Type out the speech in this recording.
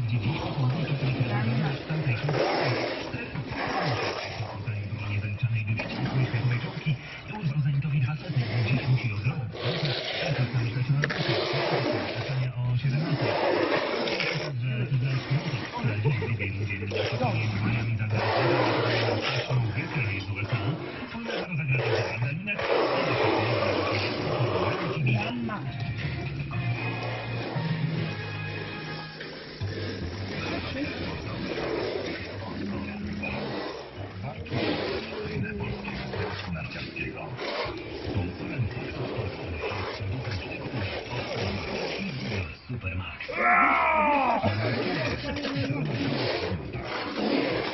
gdzie dziś popołudnie kilka z tamtejszą tutaj do niezaliczalnej wyścigu światowej czołgi już rozpoznanitowi 2 sety. Dziś musi odrobić. Teraz myśleć na otoczenia o 17. Że izraelski motor, która dziś w drugiej rundzie eliminacji w Miami zagrał w wielkiej z USA, powinna rozegrać Galinek. Narciarskiego. Konkurencja Supermax.